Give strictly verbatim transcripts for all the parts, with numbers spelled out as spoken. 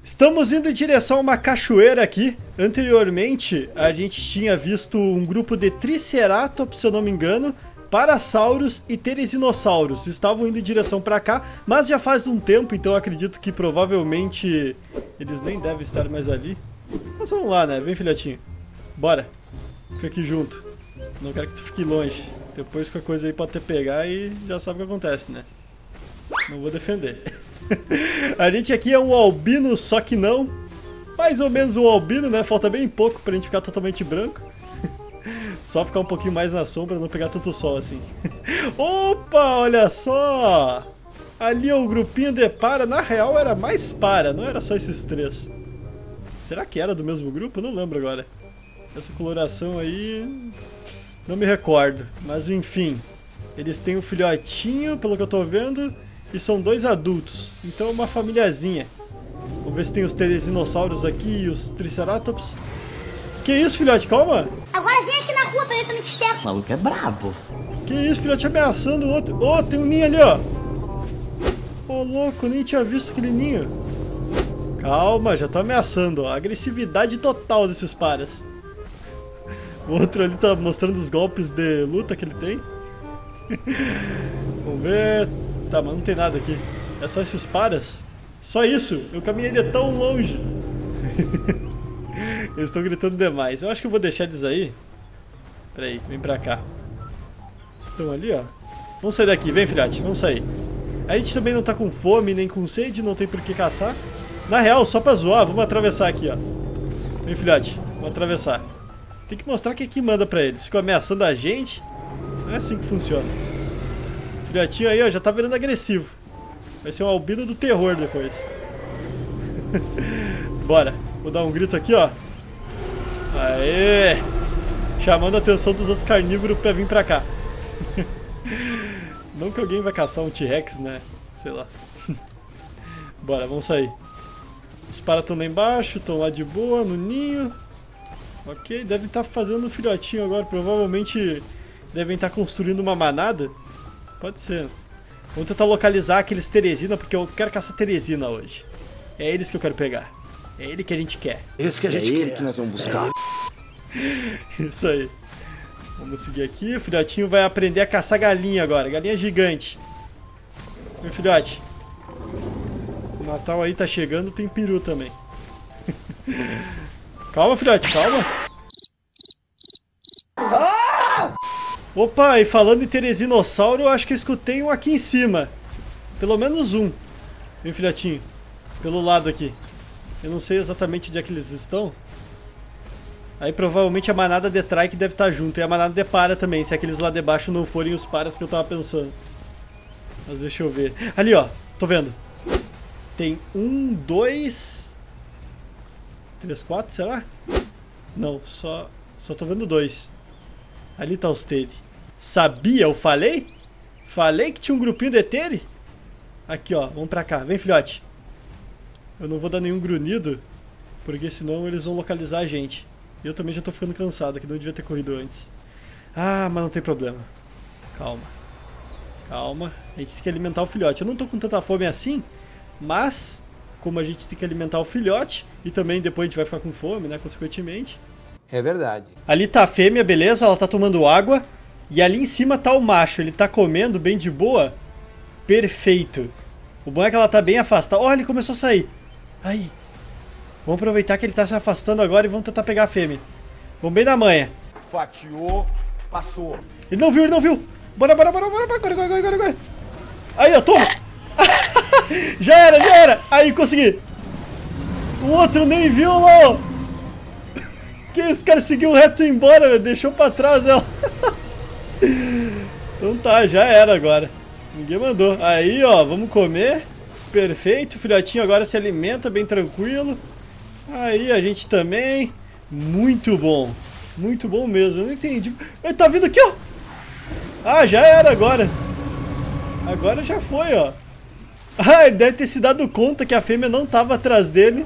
Estamos indo em direção a uma cachoeira aqui. Anteriormente, a gente tinha visto um grupo de Triceratops, se eu não me engano, Parasaurus e Teresinossauros. Estavam indo em direção para cá, mas já faz um tempo, então eu acredito que provavelmente eles nem devem estar mais ali. Mas vamos lá, né? Vem, filhotinho. Bora. Fica aqui junto. Não quero que tu fique longe. Depois qualquer coisa aí pode te pegar e já sabe o que acontece, né? Não vou defender. A gente aqui é um albino, só que não. Mais ou menos um albino, né? Falta bem pouco pra gente ficar totalmente branco. Só ficar um pouquinho mais na sombra, não pegar tanto sol assim. Opa, olha só! Ali é um grupinho de para. Na real era mais para, não era só esses três. Será que era do mesmo grupo? Eu não lembro agora. Essa coloração aí... não me recordo. Mas enfim. Eles têm um filhotinho, pelo que eu tô vendo... e são dois adultos, então é uma famíliazinha. Vamos ver se tem os Teresinossauros aqui e os Triceratops. Que isso, filhote? Calma! Agora vem aqui na rua pra ver se eu não te pego. O maluco é brabo. Que isso, filhote? Ameaçando o outro. Ô, oh, tem um ninho ali, ó. Ô, oh, louco, nem tinha visto aquele ninho. Calma, já tô ameaçando, ó. Agressividade total desses paras. O outro ali tá mostrando os golpes de luta que ele tem. Vamos ver... tá, mas não tem nada aqui. É só esses paras? Só isso? Eu caminhei de tão longe. Eles estão gritando demais. Eu acho que eu vou deixar eles aí. Pera aí, vem pra cá. Estão ali, ó. Vamos sair daqui, vem, filhote, vamos sair. A gente também não tá com fome, nem com sede, não tem por que caçar. Na real, só pra zoar, vamos atravessar aqui, ó. Vem, filhote, vamos atravessar. Tem que mostrar quem é que manda pra eles. Ficam ameaçando a gente. Não é assim que funciona. Filhotinho aí, ó, já tá virando agressivo. Vai ser um albino do terror depois. Bora. Vou dar um grito aqui, ó. Aê! Chamando a atenção dos outros carnívoros pra vir pra cá. Não que alguém vai caçar um T-Rex, né? Sei lá. Bora, vamos sair. Os paras estão lá embaixo, estão lá de boa, no ninho. Ok, devem estar fazendo um filhotinho agora. Provavelmente devem estar construindo uma manada. Pode ser. Vamos tentar localizar aqueles Teresina, porque eu quero caçar Teresina hoje. É eles que eu quero pegar. É ele que a gente quer. Esse que a gente é quer. Ele que nós vamos buscar. É. Isso aí. Vamos seguir aqui. O filhotinho vai aprender a caçar galinha agora. Galinha gigante. Meu filhote. O Natal aí tá chegando, tem peru também. Calma, filhote, calma. Opa, e falando em Teresinossauro, eu acho que eu escutei um aqui em cima. Pelo menos um. Vem, filhotinho. Pelo lado aqui. Eu não sei exatamente onde é que eles estão. Aí provavelmente a manada de Trike deve estar junto. E a manada de para também, se aqueles lá de baixo não forem os paras que eu tava pensando. Mas deixa eu ver. Ali, ó. Tô vendo. Tem um, dois... Três, quatro, será? Não, só... Só tô vendo dois. Ali tá os Tere. Sabia? Eu falei? Falei que tinha um grupinho de Tere? Aqui, ó. Vamos pra cá. Vem, filhote. Eu não vou dar nenhum grunhido, porque senão eles vão localizar a gente. E eu também já tô ficando cansado, que não devia ter corrido antes. Ah, mas não tem problema. Calma. Calma. A gente tem que alimentar o filhote. Eu não tô com tanta fome assim, mas... como a gente tem que alimentar o filhote, e também depois a gente vai ficar com fome, né, consequentemente. É verdade. Ali tá a fêmea, beleza, ela tá tomando água. E ali em cima tá o macho, ele tá comendo bem de boa. Perfeito. O bom é que ela tá bem afastada. Olha, ele começou a sair. Aí. Vamos aproveitar que ele tá se afastando agora e vamos tentar pegar a fêmea. Vamos bem na manha. Fatiou, passou. Ele não viu, ele não viu. Bora, bora, bora, bora, agora, agora, agora, agora. Aí, ó, toma. Já era, já era. Aí, consegui. O outro nem viu, não. Que esse cara seguiu reto embora, meu. Deixou pra trás ela. Então tá, já era agora. Ninguém mandou. Aí, ó, vamos comer. Perfeito, o filhotinho agora se alimenta bem tranquilo. Aí, a gente também. Muito bom. Muito bom mesmo, eu não entendi. Ele tá vindo aqui, ó. Ah, já era agora. Agora já foi, ó. Ah, ele deve ter se dado conta que a fêmea não tava atrás dele.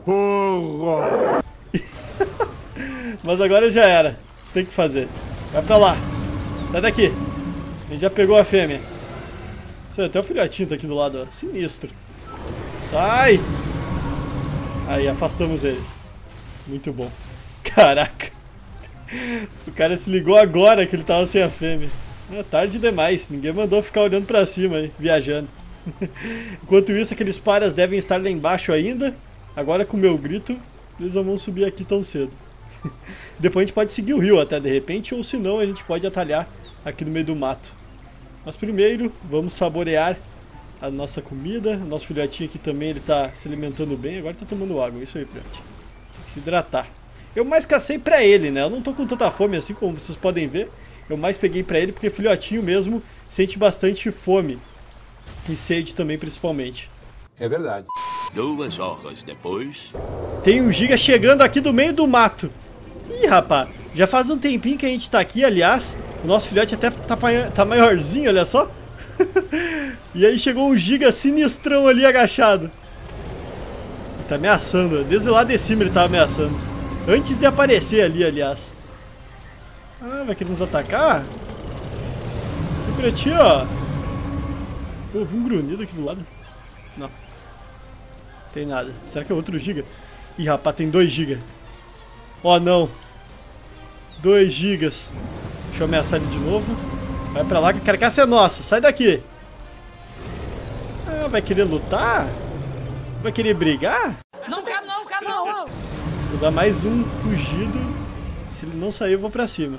Mas agora já era. Tem que fazer. Vai pra lá. Sai daqui. Ele já pegou a fêmea. Até o filhotinho tá aqui do lado, ó. Sinistro. Sai! Aí, afastamos ele. Muito bom. Caraca. O cara se ligou agora que ele tava sem a fêmea. É tarde demais. Ninguém mandou ficar olhando pra cima aí, viajando. Enquanto isso, aqueles paras devem estar lá embaixo ainda. Agora com o meu grito, eles não vão subir aqui tão cedo. Depois a gente pode seguir o rio até de repente, ou se não a gente pode atalhar aqui no meio do mato. Mas primeiro, vamos saborear a nossa comida. O nosso filhotinho aqui também, ele tá se alimentando bem. Agora tá tomando água, isso aí, filhote. Tem que se hidratar. Eu mais cacei pra ele, né? Eu não tô com tanta fome assim, como vocês podem ver. Eu mais peguei pra ele porque filhotinho mesmo sente bastante fome. E sede também, principalmente. É verdade. Duas horas depois... Tem um giga chegando aqui do meio do mato. Ih, rapaz, já faz um tempinho que a gente tá aqui, aliás. O nosso filhote até tá, tá maiorzinho, olha só. E aí chegou um giga sinistrão ali agachado. Ele tá ameaçando, desde lá de cima ele tava ameaçando. Antes de aparecer ali, aliás. Ah, vai querer nos atacar? E pra ti, ó. Pô, eu vi um grunhido aqui do lado. Não. Tem nada. Será que é outro giga? Ih, rapaz, tem dois giga. Ó, oh, não. dois gigas. Deixa eu ameaçar ele de novo. Vai pra lá que a carcaça é nossa. Sai daqui. Ah, vai querer lutar? Vai querer brigar? Não quero não, quero não. Vou dar mais um fugido. Se ele não sair, eu vou pra cima.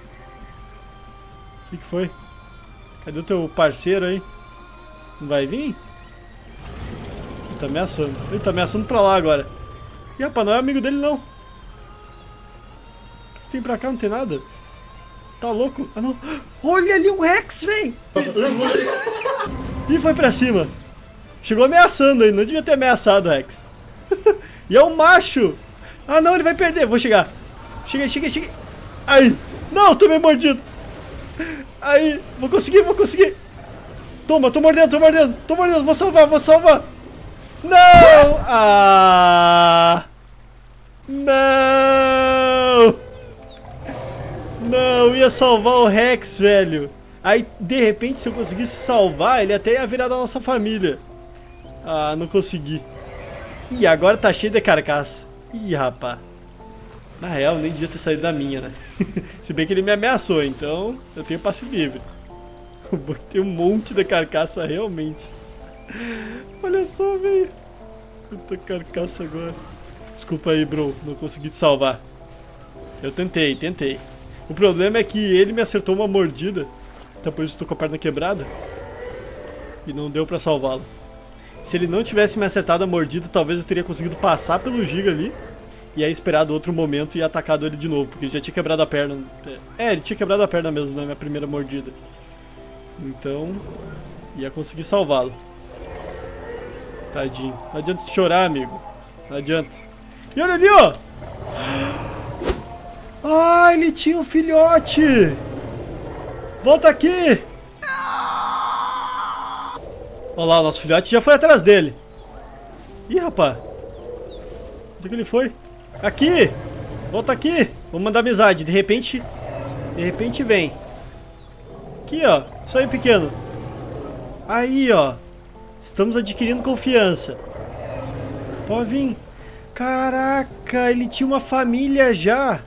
O que, que foi? Cadê o teu parceiro aí? Não vai vir? Ele tá ameaçando. Ele tá ameaçando pra lá agora. Ih, rapaz, não é amigo dele não. O que tem pra cá? Não tem nada? Tá louco? Ah, não. Olha ali o Rex, véi! Ih, foi pra cima. Chegou ameaçando aí. Não devia ter ameaçado o Rex. E é um macho. Ah, não, ele vai perder. Vou chegar. Cheguei, cheguei, cheguei. Aí. Não, tomei mordido. Aí. Vou conseguir, vou conseguir. Toma, tô mordendo, tô mordendo. Tô mordendo. Vou salvar, vou salvar. Não! Ah! Não! Não, ia salvar o Rex, velho. Aí, de repente, se eu conseguisse salvar, ele até ia virar da nossa família. Ah, não consegui. Ih, agora tá cheio de carcaça. Ih, rapaz. Na real, nem devia ter saído da minha, né? Se bem que ele me ameaçou, então eu tenho passe livre. Eu botei um monte de carcaça, realmente. Olha só, velho. Quanta carcaça agora. Desculpa aí, bro. Não consegui te salvar. Eu tentei, tentei. O problema é que ele me acertou uma mordida. Então por isso eu tô com a perna quebrada. E não deu pra salvá-lo. Se ele não tivesse me acertado a mordida, talvez eu teria conseguido passar pelo giga ali. E aí esperado outro momento e atacado ele de novo. Porque ele já tinha quebrado a perna. É, ele tinha quebrado a perna mesmo na minha primeira mordida. Então, ia conseguir salvá-lo. Tadinho. Não adianta chorar, amigo. Não adianta. E olha ali, ó! Ah, ele tinha um filhote! Volta aqui! Olha lá, o nosso filhote já foi atrás dele. Ih, rapaz. Onde é que ele foi? Aqui! Volta aqui! Vamos mandar amizade. De repente... De repente vem. Aqui, ó. Isso aí, pequeno. Aí, ó. Estamos adquirindo confiança. Pode vir. Caraca, ele tinha uma família já.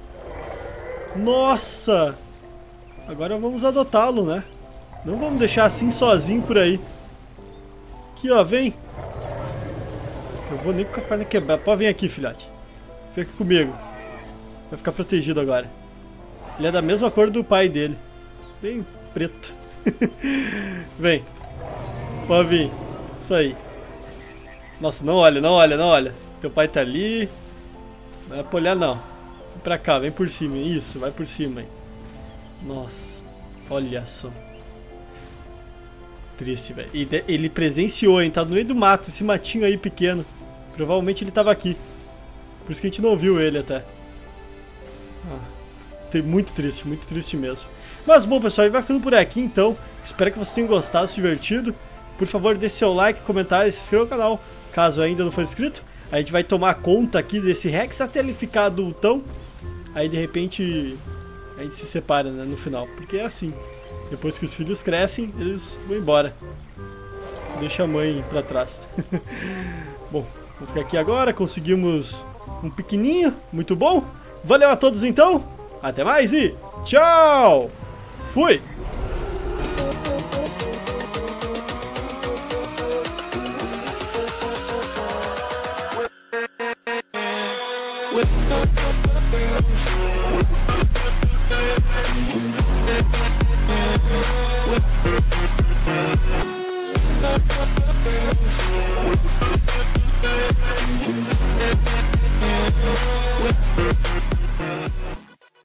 Nossa. Agora vamos adotá-lo, né? Não vamos deixar assim sozinho por aí. Aqui, ó, vem. Eu vou nem com a perna quebrada. Pode vir aqui, filhote. Fica aqui comigo. Vai ficar protegido agora. Ele é da mesma cor do pai dele. Bem preto. Vem. Pode vir. Isso aí. Nossa, não olha, não olha, não olha. Teu pai tá ali. Não é pra olhar, não. Vem pra cá, vem por cima. Isso, vai por cima aí. Nossa. Olha só. Triste, velho. Ele presenciou, hein? Tá no meio do mato, esse matinho aí pequeno. Provavelmente ele tava aqui. Por isso que a gente não viu ele até. Ah, muito triste, muito triste mesmo. Mas bom, pessoal, vai ficando por aqui então. Espero que vocês tenham gostado, se divertido. Por favor, deixe seu like, comentário e se inscreva no canal, caso ainda não for inscrito. A gente vai tomar conta aqui desse Rex até ele ficar adultão. Aí de repente a gente se separa, né, no final. Porque é assim. Depois que os filhos crescem, eles vão embora. Deixa a mãe pra trás. Bom, Vou ficar aqui agora, conseguimos um pequenininho, muito bom. Valeu a todos então, até mais e tchau! Fui! We'll be right back.